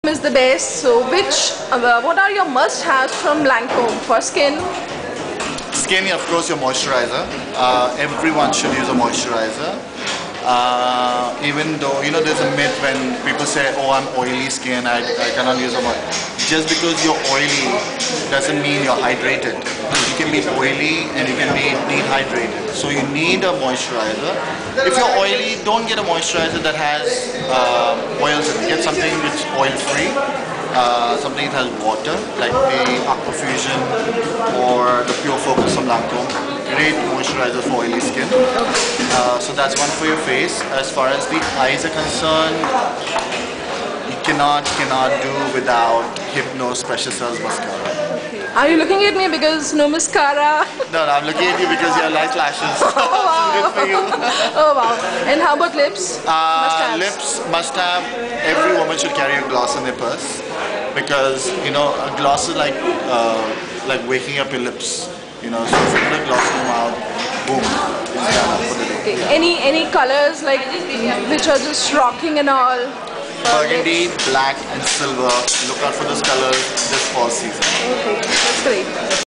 Is the best. So what are your must-haves from Lancome for skin? Skin, of course, your moisturizer. Everyone should use a moisturizer. Even though, there's a myth when people say, oh, I'm oily skin, I cannot use a moisturizer. Just because you're oily doesn't mean you're hydrated. You can be oily and you can be dehydrated. So you need a moisturizer. If you're oily, don't get a moisturizer that has oils in it. Get something that's oil-free. Something that has water, like the Aquafusion or the Pure Focus from Lancome. Great moisturizer for oily skin. So that's one for your face. As far as the eyes are concerned, you cannot do without Hypno Special Cells Mascara. Okay. Are you looking at me because no mascara? No, I'm looking at you because you have nice lashes. Oh, wow. Good for you. Oh wow. And how about lips? Lips must have. Every woman should carry a gloss in their purse because a gloss is like waking up your lips. So if you put a gloss in your mouth, boom, it's done for the day. Okay. Any colors like which are just rocking and all? Burgundy, black and silver. Look out for those colors this fall season. Okay, that's great.